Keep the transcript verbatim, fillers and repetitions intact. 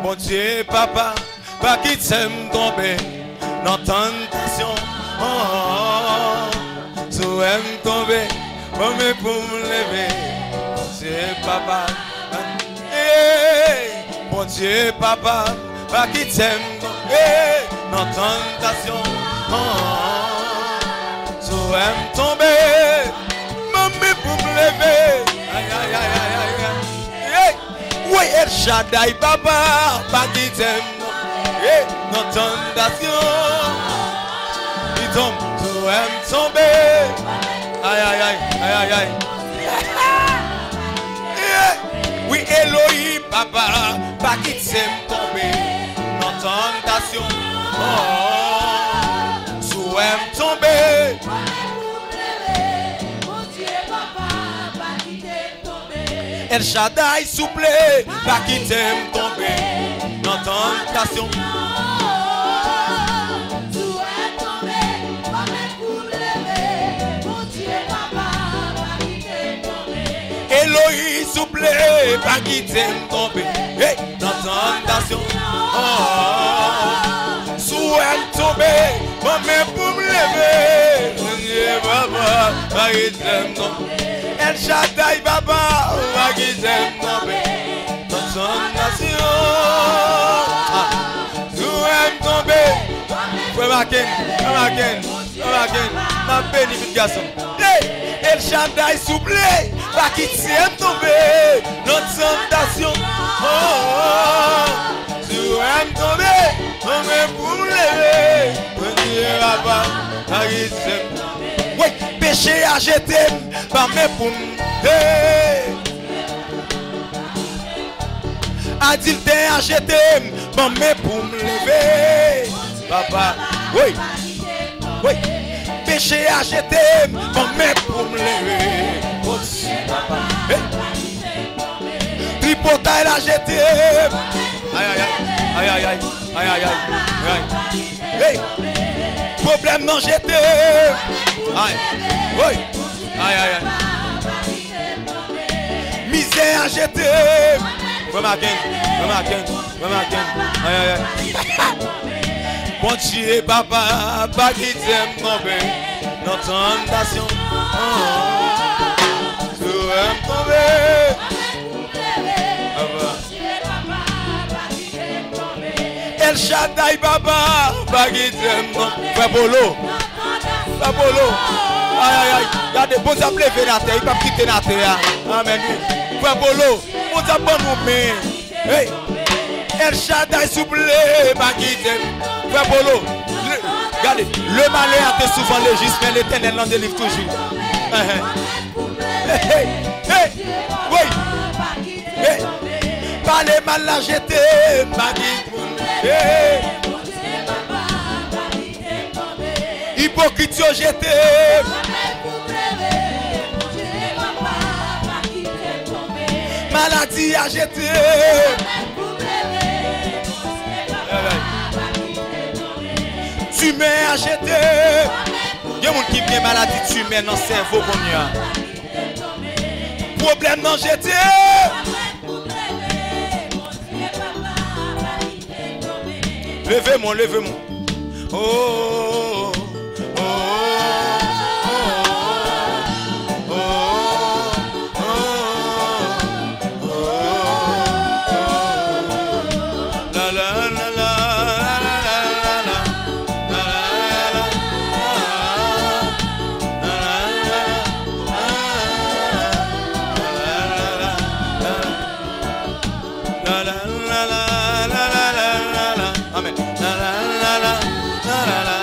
Mon Dieu, papa, pas qui t'aime tomber dans tentation. Oh, oh, oh. Tu aimes tomber, mais pour me lever. Mon Dieu, papa, hey, mon Dieu, papa, pas qui t'aime tomber dans tentation. Oh, oh, tu aimes tomber, mais pour me lever. Aïe, aïe, aïe, aïe, aïe. Hey. Oui, El Shaddai, papa, pas qui t'aime, hey, non tentation. Il tombe, tu aimes tomber. Aïe, aïe, aïe, aïe, aïe, aïe. Yeah. Oui, Elohim, papa, pas qui t'aime tomber, non tentation. Oh, tu aimes tomber. El Shaddai, souple, pas qui t'aime tomber dans tentation. Tu aimes tomber, pour lever. Mon Dieu, papa, pas qui t'aime tomber. Elohim, souple, pas qui t'aime tomber hey, dans tentation. Oh, tu aimes tomber, pour me lever. Mon Dieu, papa, pas qui t'aime tomber. El Shaddai, papa, pas qui t'aime tomber dans tentation. Tu aimes tomber. Frère Maken, Frère Maken, Frère Maken, ma béni, garçon. El Shaddai, souple, pas qui t'aime tomber dans tentation. Oh, tu aimes tomber, mais pour me lever. Mon Dieu, papa, pas qui t'aime tomber. Oui, péché à jeter, pas mes pour hey. Adultère à jeter, pas mes pour me lever. Papa, oui, oui, péché à jeter, pas mes pour me lever. Papa, hey. Tripotail à jeter. Aïe, aïe, aïe, aïe, aïe, aïe, aïe, aïe, aïe. Hey. Problème non jeté. Aïe, oui, aïe, aïe, aïe. Misère à jeter. Remarquez, remarquez, remarquez. Aïe, aïe, aïe. Bon Dieu, papa, pas qui t'aime tomber dans tentation. Tu aimes tomber. El Shaddai, papa, pas qui t'aime tomber. Frère Polo, Frère Polo. Aïe, aïe, aïe. Regardez, bon diable levé la terre, il ne peut pas quitter la terre. Amen. Frère Polo, bon diable bon nous met. Hey. El Shaddai, souple, pas qui t'aime. Frère Polo, regardez, le malheur est souvent légiste, mais l'Éternel l'en délivre toujours. Hey, hey, hey, oui. Hey. Pas les mal la jeter, pas qui hey. Hypocrite jeté. Maladie à jeter. Tu mets à jeter. Il y a des gens qui viennent maladie, tu mets dans le cerveau. Problème non jeté. Levez-moi, levez-moi. Oh, oh, oh, oh, oh, oh, oh, la la la la la la la la. Amen. La la la la la la la.